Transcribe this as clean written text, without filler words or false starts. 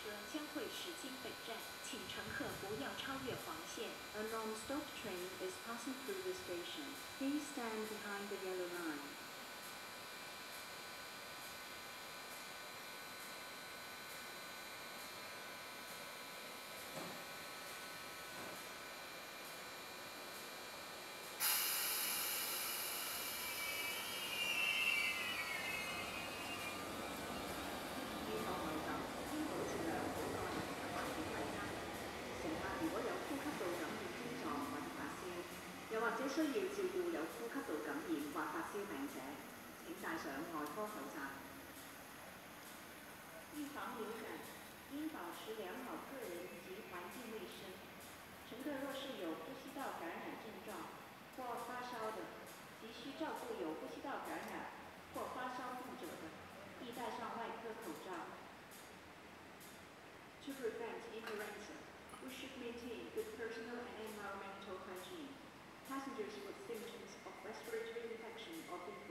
车将会驶经本站，请乘客不要超越黄线。 A non-stop train is passing through the station. Please stand behind the yellow line. 如果有呼吸道感染症狀或者發燒，又或者需要照顧有呼吸道感染或發燒病者，請戴上外科口罩。 预防流感，应保持良好个人及环境卫生。乘客若是有呼吸道感染症状或发烧的，急需照顾有呼吸道感染或发烧病者的，宜戴上外科口罩。 To prevent influenza, we should maintain good personal and environmental hygiene. Passengers with symptoms of respiratory infection or influenza